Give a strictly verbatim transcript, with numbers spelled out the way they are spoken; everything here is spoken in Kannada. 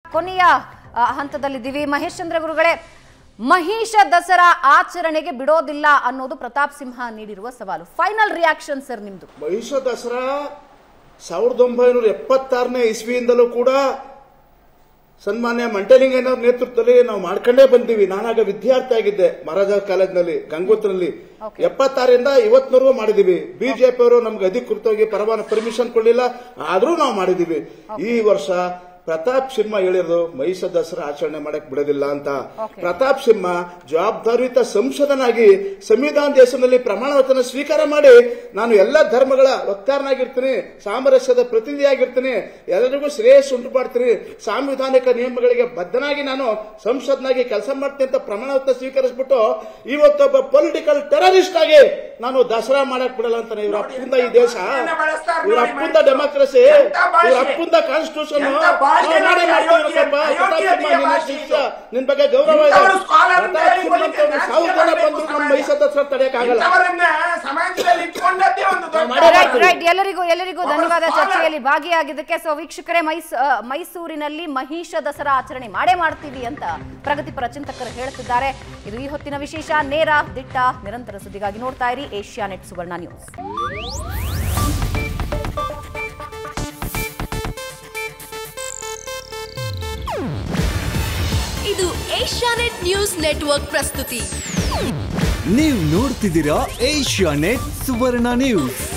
ಕೊನೆಯ ಹಂತದಲ್ಲಿದ್ದೀವಿ. ಮಹೇಶ್ ಚಂದ್ರ ಗುರುಗಳೇ, ಮಹಿಷ ದಸರಾ ಆಚರಣೆಗೆ ಬಿಡೋದಿಲ್ಲ ಅನ್ನೋದು ಪ್ರತಾಪ್ ಸಿಂಹ ನೀಡಿರುವ ಸವಾಲು. ಫೈನಲ್ ರಿಯಾಕ್ಷನ್ ಸರ್ ನಿಮ್ದು. ಮಹಿಷ ದಸರಾ ಸಾವಿರದ ಒಂಬೈನೂರ ಎಪ್ಪತ್ತಾರನೇ ಇಸ್ವಿಯಿಂದಲೂ ಕೂಡ ಸನ್ಮಾನ್ಯ ಮಂಟಲಿಂಗಯ್ಯನವರ ನೇತೃತ್ವದಲ್ಲಿ ನಾವು ಮಾಡ್ಕೊಂಡೇ ಬಂದೀವಿ. ನಾನಾಗ ವಿದ್ಯಾರ್ಥಿ ಆಗಿದ್ದೆ ಮಹಾರಾಜ ಕಾಲೇಜ್ನಲ್ಲಿ ಗಂಗೋತ್ರಲ್ಲಿ. ಎಪ್ಪತ್ತಾರರಿಂದ ಇವತ್ತಿನವರೆಗೂ ಮಾಡಿದೀವಿ. ಬಿಜೆಪಿ ಅವರು ನಮ್ಗೆ ಅಧಿಕೃತವಾಗಿ ಪರವಾನ ಪರ್ಮಿಷನ್ ಕೊಡಲಿಲ್ಲ, ಆದ್ರೂ ನಾವು ಮಾಡಿದೀವಿ. ಈ ವರ್ಷ ಪ್ರತಾಪ್ ಸಿಂಹ ಹೇಳಿರೋದು ಮಹಿಷ ದಸರಾ ಆಚರಣೆ ಮಾಡಕ್ ಬಿಡೋದಿಲ್ಲ ಅಂತ. ಪ್ರತಾಪ್ ಸಿಂಹ ಜವಾಬ್ದಾರಿಯುತ ಸಂಸದನಾಗಿ ಸಂವಿಧಾನ ದೇಶದಲ್ಲಿ ಪ್ರಮಾಣ ವಚನ ಸ್ವೀಕಾರ ಮಾಡಿ ನಾನು ಎಲ್ಲ ಧರ್ಮಗಳ ವಕ್ತಾರನಾಗಿರ್ತೀನಿ, ಸಾಮರಸ್ಯದ ಪ್ರತಿನಿಧಿಯಾಗಿರ್ತೀನಿ, ಎಲ್ಲರಿಗೂ ಶ್ರೇಯಸ್ಸು ಉಂಟು ಮಾಡ್ತೀನಿ, ಸಾಂವಿಧಾನಿಕ ನಿಯಮಗಳಿಗೆ ಬದ್ಧನಾಗಿ ನಾನು ಸಂಸದನಾಗಿ ಕೆಲಸ ಮಾಡ್ತೀನಿ ಅಂತ ಪ್ರಮಾಣ ವಚನ ಸ್ವೀಕರಿಸ್ಬಿಟ್ಟು ಇವತ್ತೊಬ್ಬ ಪೊಲಿಟಿಕಲ್ ಟೆರರಿಸ್ಟ್ ಆಗಿ ನಾನು ದಸರಾ ಮಾಡಕ್ ಬಿಡಲ್ಲ ಅಂತಾನೆ. ಇವ್ರ ಅಪ್ಪುಂದ ಈ ದೇಶ, ಇವ್ರ ಅಪ್ಪುಂದ ಡೆಮೋಕ್ರಸಿ, ಇವ್ರ ಅಪ್ಪುಂದ ಕಾನ್ಸ್ಟಿಟ್ಯೂಷನ್ ನಿನ್ ಬಗ್ಗೆ ಗೌರವ ಇದೆ. ಸಾವಿರ ಜನ ಬಂದ್ರು ನಮ್ಮ ಮಹಿಷ ದಸರಾ ತಡೆಯಕ್ಕಾಗಲ್ಲ. ಎಲ್ಲರಿಗೂ ಎಲ್ಲರಿಗೂ ಧನ್ಯವಾದ ಚರ್ಚೆಯಲ್ಲಿ ಭಾಗಿಯಾಗಿದ್ದಕ್ಕೆ. ಸೊ ವೀಕ್ಷಕರೇ, ಮೈಸೂರಿನಲ್ಲಿ ಮಹಿಷ ದಸರಾ ಆಚರಣೆ ಮಾಡೇ ಮಾಡ್ತೀವಿ ಅಂತ ಪ್ರಗತಿಪರ ಚಿಂತಕರು ಹೇಳುತ್ತಿದ್ದಾರೆ. ಇದು ಈ ಹೊತ್ತಿನ ವಿಶೇಷ. ನೇರ ದಿಟ್ಟ ನಿರಂತರ ಸುದ್ದಿಗಾಗಿ ನೋಡ್ತಾ ಇರಿ ಏಷ್ಯಾನೆಟ್ ಸುವರ್ಣ ನ್ಯೂಸ್. ಇದು ಏಷ್ಯಾನೆಟ್ ನ್ಯೂಸ್ ನೆಟ್ವರ್ಕ್ ಪ್ರಸ್ತುತಿ. ನೀವು ನೋಡ್ತಿದ್ದೀರಾ ಏಷ್ಯಾನೆಟ್ ಸುವರ್ಣ ನ್ಯೂಸ್.